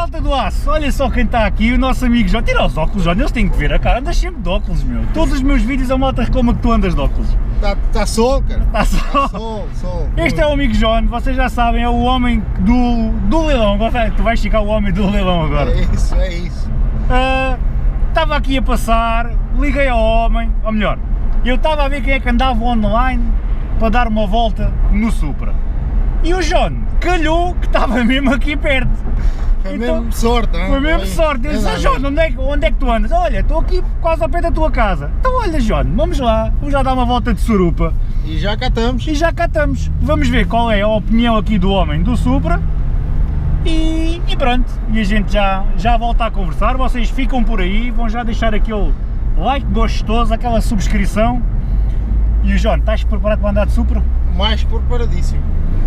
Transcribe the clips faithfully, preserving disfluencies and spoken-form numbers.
malta do aço, olha só quem está aqui, o nosso amigo João. Tira os óculos, João, eles têm que ver a cara, andas sempre de óculos, meu. Todos os meus vídeos a malta reclama que tu andas de óculos. Está tá sol, cara. Está sol. Tá sol, sol. Este é o amigo João, vocês já sabem, é o homem do, do leilão. Tu vais ficar o homem do leilão agora. É isso, é isso. Estava uh, aqui a passar, liguei ao homem, ou melhor, eu estava a ver quem é que andava online para dar uma volta no Supra. E o João calhou que estava mesmo aqui perto. Foi então, mesmo sorte, hein? Foi mesmo Foi. sorte. Eu disse, É ah, João, onde é, que, onde é que tu andas? Olha, estou aqui quase ao pé da tua casa. Então olha, João, vamos lá, vamos já dar uma volta de surupa. E já cá estamos. E já cá estamos. Vamos ver qual é a opinião aqui do homem do Supra. E, e pronto, e a gente já, já volta a conversar. Vocês ficam por aí, vão já deixar aquele like gostoso, aquela subscrição. E o João, estás preparado para andar de Supra? Mais preparadíssimo.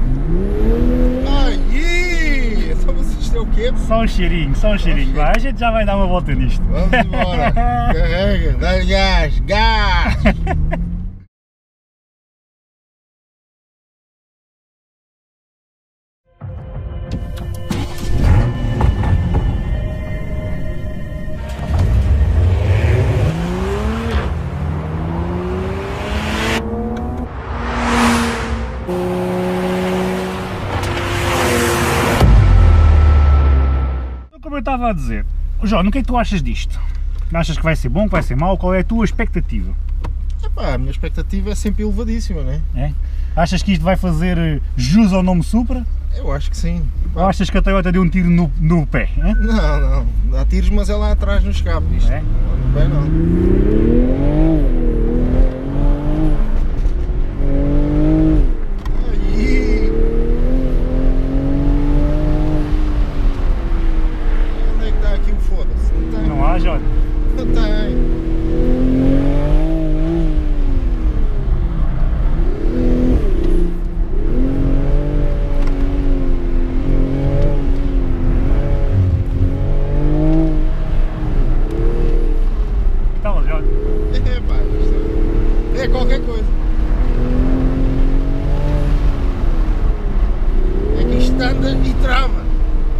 Ai, então isto é o quê? Só um cheirinho, só um cheirinho. Vai, a gente já vai dar uma volta nisto. Vamos embora. Carrega, dá-lhe gás, gás! Como eu estava a dizer, João, o que é que tu achas disto? Achas que vai ser bom, que vai ser mau? Qual é a tua expectativa? Epá, a minha expectativa é sempre elevadíssima, não é? É? Achas que isto vai fazer jus ao nome Supra? Eu acho que sim. Ou achas que a Toyota deu um tiro no, no pé? É? Não, não, dá tiros, mas é lá atrás no escape, isto. É? No pé não. Aí. Onde é que está aqui o foda-se? Não tem. Não há, João? Não tem. É qualquer coisa. É que isto anda e trava.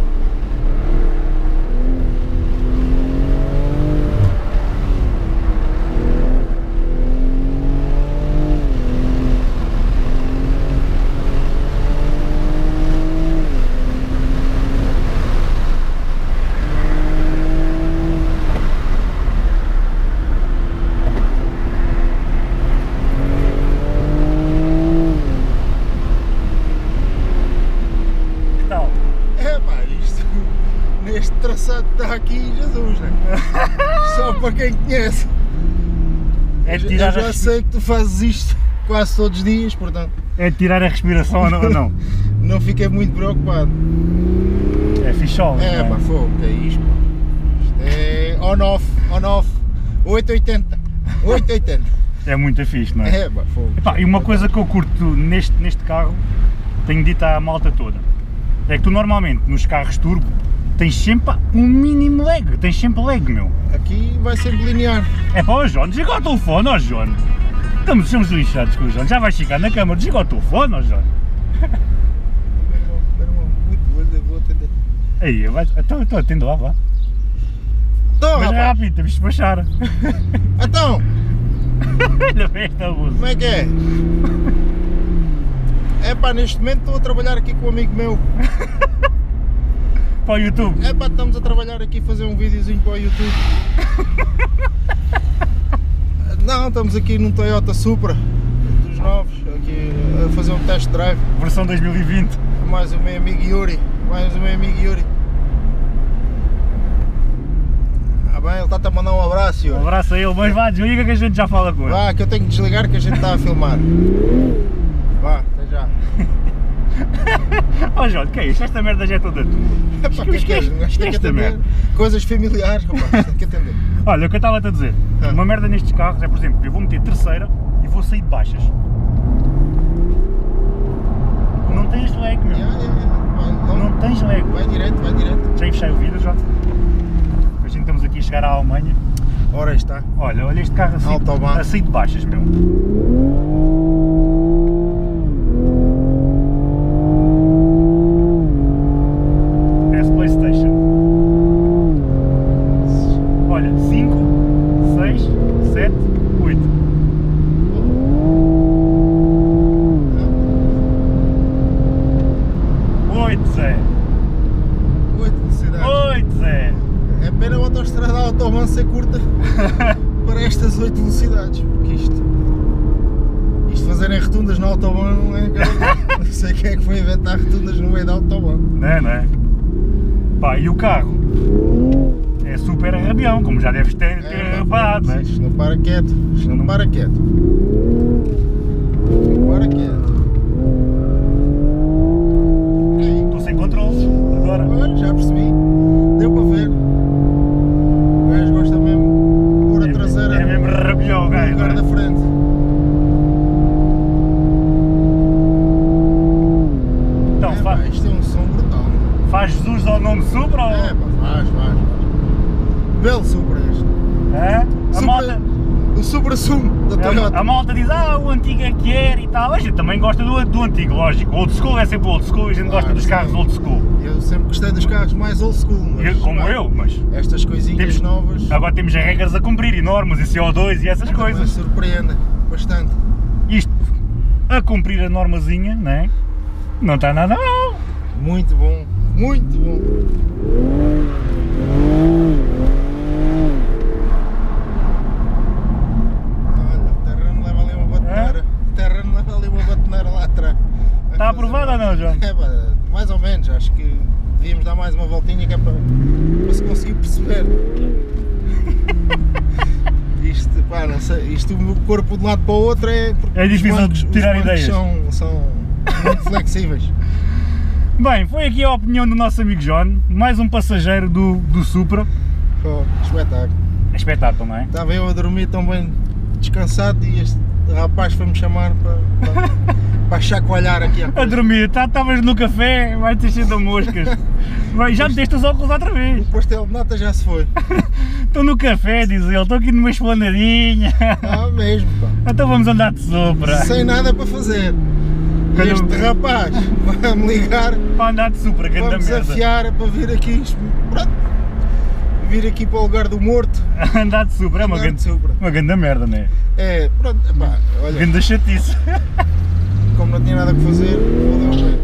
Este traçado está aqui, Jesus, né? Só para quem conhece. É eu, tirar eu já sei que tu fazes isto quase todos os dias, portanto. É tirar a respiração ou não? Ou não? Não fiquei muito preocupado. É fichol. É, pá, fogo, que é isto? Isto é on-off, on-off, oito oitenta, oito oitenta. É muito fixe, não é? É, pá, fogo. Epá, e uma coisa que eu curto neste, neste carro, tenho dito à malta toda, é que tu normalmente nos carros turbo tens sempre um mínimo lag, tens sempre lag, meu. Aqui vai sempre linear. É pá, ó João, desliga o telefone, ó João. Estamos, somos lixados com o João, já vais ficar na câmara, desliga o telefone, ó João. Muito bom, eu vou atender. Aí, vai, então, então atendo lá, vá. Então, Mas é rapaz. rápido, temos de despachar. Então, Olha bem esta luz. como é que é? É pá, neste momento estou a trabalhar aqui com um amigo meu. Para o YouTube. É pá, estamos a trabalhar aqui a fazer um videozinho para o YouTube. Não, estamos aqui num Toyota Supra dos novos, aqui a fazer um test drive. Versão dois mil e vinte. Mais o meu amigo Yuri, mais o meu amigo Yuri. Ah bem, ele está-te a mandar um abraço, Yuri. Um abraço a ele, mas vá, desliga que a gente já fala com ele. Vá, que eu tenho que desligar que a gente está a filmar. Vá, até já. Ó oh, João, que é isto? Esta merda já é toda tua. É pá, que é que é? Um gajo tem que Esta atender. merda. Coisas familiares, rapaz, tem que atender. Olha, o que eu estava a dizer, Ah. uma merda nestes carros é, por exemplo, eu vou meter terceira e vou sair de baixas. Não tens lag, meu. Yeah, yeah, yeah. Vai, então, Não tens lag. vai direto, vai direto. Já fechei o vidro, já. A gente estamos aqui a chegar à Alemanha. Ora aí está. Olha, olha este carro a sair, Autobahn. a sair de baixas, meu. Parece PlayStation. vão ser curta para estas oito velocidades, porque isto, isto fazerem rotundas na autobahn não é não sei quem é que foi inventar rotundas no meio da autobahn. Não é, não é? Pá, e o carro é super rabião, como já deves ter, ter É, reparado, não é? Isto não para quieto, isto não para quieto. Não para quieto. Estou sem controles agora. Olha, já percebi, deu para ver. O gajo gosta mesmo de pôr a traseira É mesmo rabião o no gajo, lugar não da é? frente. Então, É, fa pá, isto é um som brutal. faz jus ao nome Supra ou... É, pá, faz, faz, faz. Belo Supra este. É? A Supra- malta... O Supra Sumo da Toyota. A, a malta diz, ah, o antigo é que era e tal. A gente também gosta do, do antigo, lógico. Old school é sempre old school e a gente Claro, gosta dos sim. carros old school. Eu sempre gostei dos carros mais old school, mas, Eu- como pá, eu, mas estas coisinhas Temos- novas agora temos regras a cumprir e normas e C O dois e essas também coisas. surpreendem bastante. Isto, a cumprir a normazinha, não é? Não está nada mal. Muito bom, muito bom. Olha, o terreno leva ali uma batoneira. O terreno leva ali uma batoneira lá atrás. Vai Está fazer aprovado ou mal. não, João? É, pá, mais ou menos, acho que devíamos dar mais uma voltinha que é para, para se conseguir perceber. Isto, pá, não sei, isto o corpo de um lado para o outro é. porque É difícil os bancos, de tirar os bancos ideias. São, são muito flexíveis. Bem, foi aqui a opinião do nosso amigo John, mais um passageiro do, do Supra. Pô, espetáculo. É espetáculo, não é? Estava eu a dormir tão bem descansado e este rapaz foi-me chamar para, para, para chacoalhar aqui a A coisa. dormir, estavas no café, vai-te cheio de moscas. Vai, já meteste os óculos outra vez. O pastel de nata já se foi. Estou no café, diz ele, estou aqui numa esplanadinha. Ah, mesmo, pá. Então vamos andar de Supra. Sem nada para fazer. E Quando- este rapaz vai-me ligar Para andar de Supra, grande para me merda. desafiar para vir aqui. Pronto. Vir aqui para o lugar do morto. Andar de Supra é uma Andar grande, de Supra. uma grande merda, não é? É, pronto, pá, olha, Grande chatice. como não tinha nada que fazer, vou dar o pé.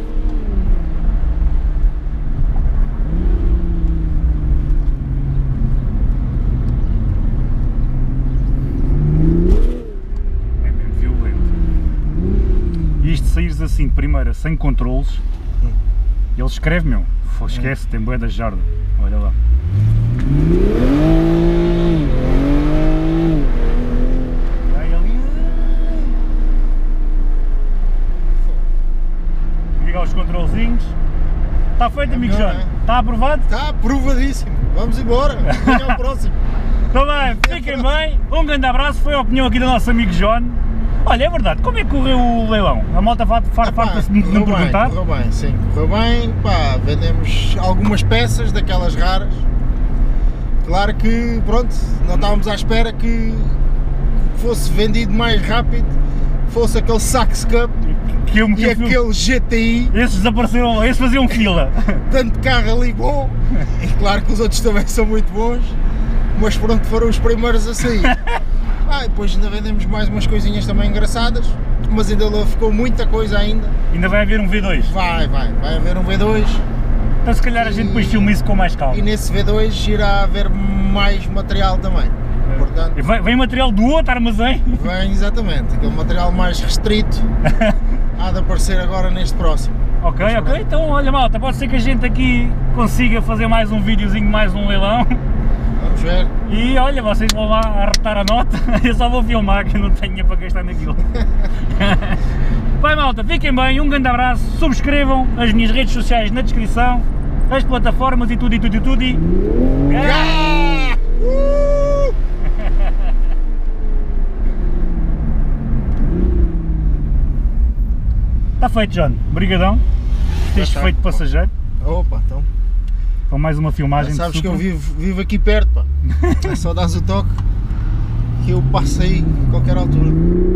É mesmo violento. E isto saíres assim de primeira, sem controles, ele escreve, meu, Fô, esquece, tem bué da jarda. Olha lá. Vai ali. Ligar os controlzinhos. Está feito, É amigo melhor, João? não é? Está aprovado? Está aprovadíssimo. Vamos embora. Venha ao próximo. Então bem, fiquem bem, um grande abraço, foi a opinião aqui do nosso amigo John. Olha, é verdade, como é que correu o leilão? A malta fa- fa- Epá, farta-se de me correu bem, perguntar. correu bem, sim, correu bem, pá, vendemos algumas peças daquelas raras. Claro que, pronto, não estávamos à espera que fosse vendido mais rápido, fosse aquele Sax Cup Que eu meti e o filme. aquele G T I, Esses desapareceram, esses faziam fila. tanto carro ali bom, e claro que os outros também são muito bons, mas pronto, foram os primeiros a sair. Ah, e depois ainda vendemos mais umas coisinhas também engraçadas, mas ainda lá ficou muita coisa ainda. Ainda vai haver um V dois. Vai, vai, vai haver um V dois Então se calhar a gente depois filma isso com mais calma. e nesse V dois irá haver mais material também. Portanto, E Vem, vem material do outro armazém. vem exatamente, aquele material mais restrito há de aparecer agora neste próximo. Ok, ok, então olha malta, pode ser que a gente aqui consiga fazer mais um videozinho, mais um leilão. Vamos ver. E olha, vocês vão lá arretar a nota, eu só vou filmar que eu não tenho dinheiro para gastar naquilo. Vai malta, fiquem bem, um grande abraço, subscrevam as minhas redes sociais na descrição, as plataformas e tudo e tudo e tudo e... Ah! Uh! Está feito, John, brigadão, tens está. feito passageiro, Opa, então. para mais uma filmagem de Sabes que Supra. eu vivo, vivo aqui perto, pá. É só dás o toque que eu passo aí a qualquer altura.